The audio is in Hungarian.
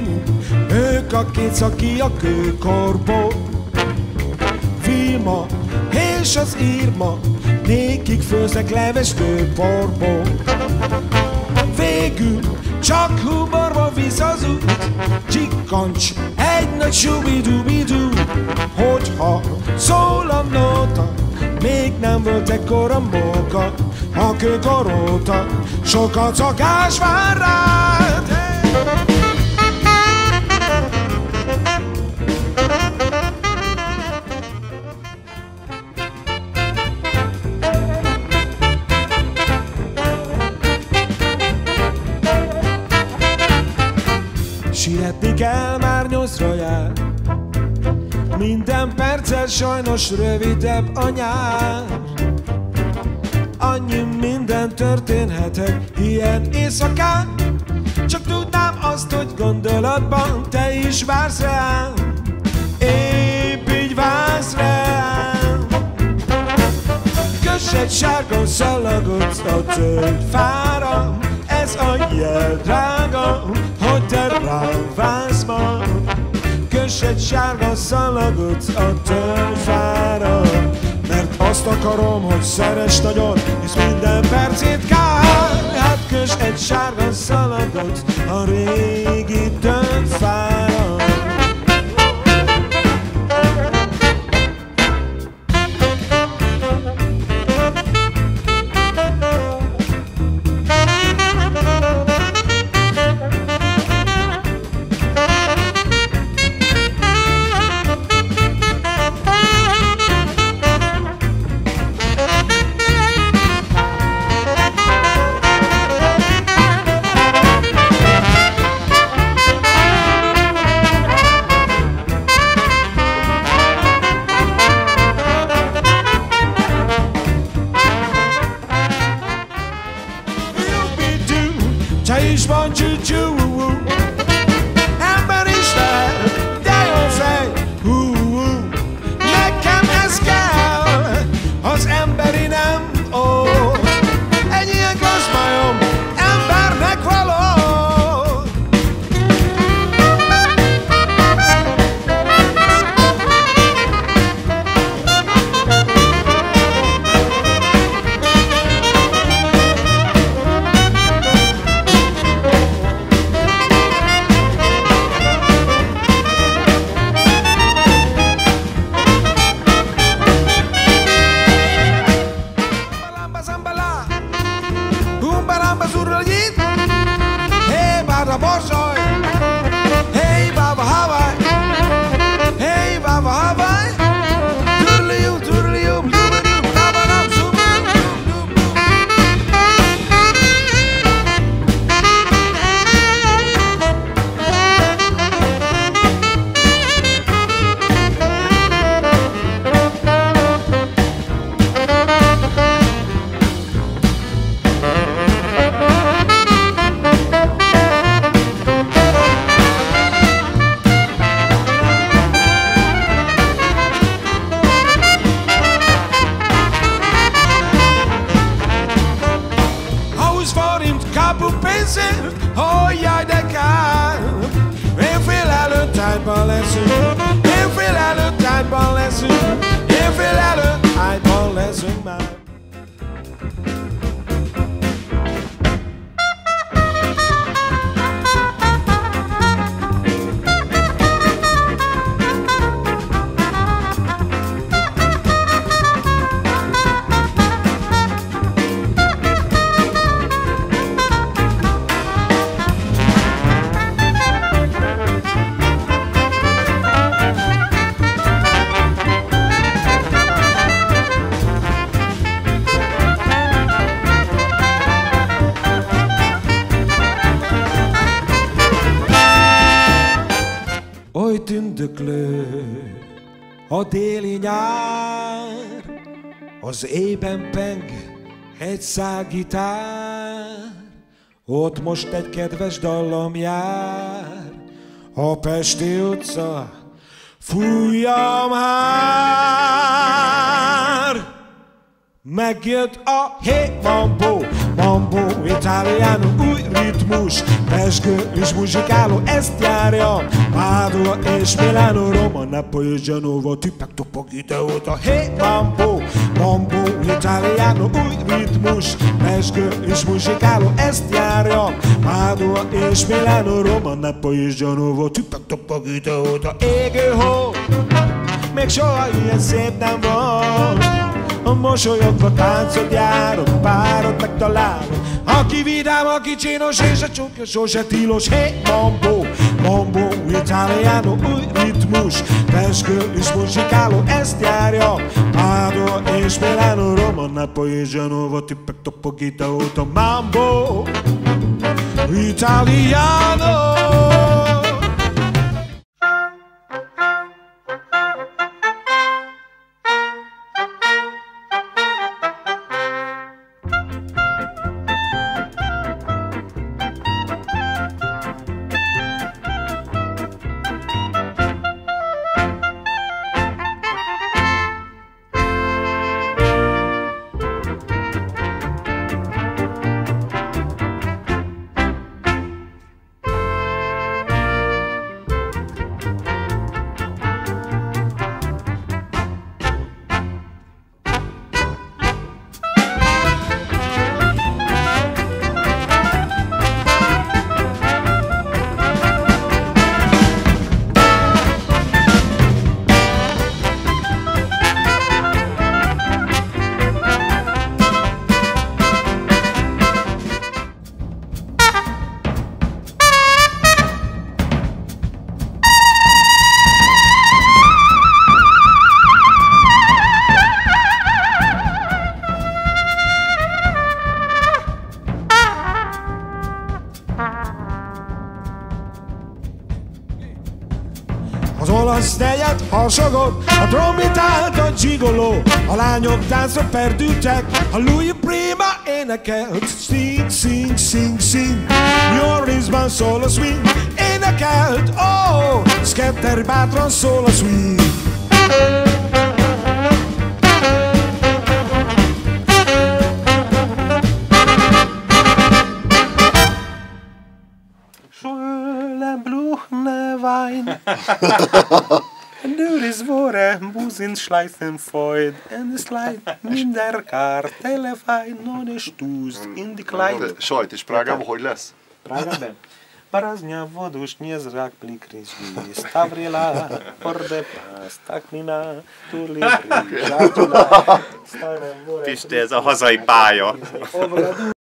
Rémú, ők a két szaki a kőkorból. Vilma és az Irma, nékik főznek leves kőporból. Végül csak humorba visz az út, csikkancs egy nagy subidubidu. Hogyha szól a nóta, még nem volt ekkora móka, a kőkoróta, sokat szakás vár rád. Sietni kell, már 8-ra jár, minden perccel sajnos rövidebb a nyár. Annyi minden történhet ilyen éjszakán, csak tudnám azt, hogy gondolatban te is vársz rám, épp így vársz rám. Köss egy sárga szalagot a tölgyfára, ez a jel, drága, hogy te rám vársz ma. Köss egy sárga szalagot a tölgyfára, mert azt akarom, hogy szeress nagyon, és minden percét kár. Hát köss egy sárga szalagot a régi tölgyfára. Te is van csúcsú, ember is lehet, de jó fej, nekem ez kell, az emberi nem, egy ilyen gazmajom, embernek való. Hey, Baba Borsoi, hey, Baba Hawaii, hey, Baba Hawaii, toodaloo, blooming, Baba Nam, zooming, jaj, de kár. Én fél előtt ágyban leszünk, én fél előtt ágyban leszünk, én fél előtt ágyban leszünk már. Oly tündöklő a téli nyár, az éjben peng egy szál gitár, ott most egy kedves dallam jár, a Pesti utca, fújjam már! Megjött a hé bambó, Mambo italiano, új ritmus, pesgő és muzsikáló, ezt járja. Padova és Milano, Roma, Napoli és Genova, tippek topog ide-oda. Hey, mambo, mambo italiano, új ritmus, pesgő és muzsikáló, ezt járja. Padova és Milano, Roma, Napoli és Genova, tippek topog ide-oda. Égő hó, még soha ilyen szép nem volt. Mosolyogva táncot járok, párot megtalálok, aki vidám, aki csinos, és a csukja sose tilos. Hey, mambo, mambo italiano, új ritmus, pesgő és muzsikáló, ezt járja. Padova és Milano, Roma, Napoli és Genova, tippek topog ide-oda. Mambo italiano. Az olasz negyed harsogott, a trombitált a gigoló, a lányok táncra perdültek, a Louis Prima énekelt. Sing, sing, sing, sing, jó részben szól a swing, énekelt, oh, Sketter bátran szól a swing. Wein. Nu is vore, buzin schleifen feud, en es leid in der Karte, telefein, non is tuz, in die Kleid. Sajt, és Prágában hogy lesz? Prágában? Baraznya vodus, niezrak plikrizli, stavrila, porde pas, taknina, turli, zsátila, Pisti, ez a hazai pálya.